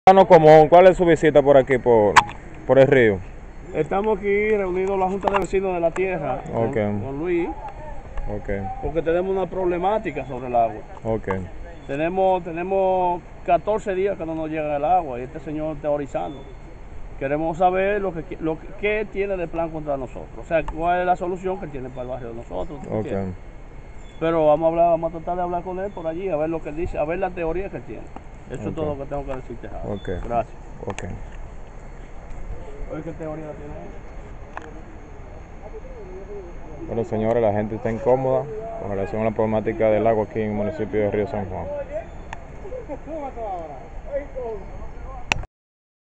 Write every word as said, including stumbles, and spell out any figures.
Ciudadano común, ¿cuál es su visita por aquí, por, por el río? Estamos aquí reunidos la Junta de Vecinos de la Tierra Ok. con, con Luis, Ok, porque tenemos una problemática sobre el agua. ok, Tenemos, tenemos catorce días que no nos llega el agua y este señor teorizando. Queremos saber lo que, lo que qué tiene de plan contra nosotros, o sea, cuál es la solución que tiene para el barrio de nosotros. ok, Pero vamos a hablar, vamos a tratar de hablar con él por allí, a ver lo que él dice, a ver la teoría que él tiene. Eso Ok. es todo lo que tengo que decirte, Javi. ok, Gracias. ok. Oye, ¿qué teoría tiene él? Bueno, señores, la gente está incómoda con relación a la problemática del agua aquí en el municipio de Río San Juan.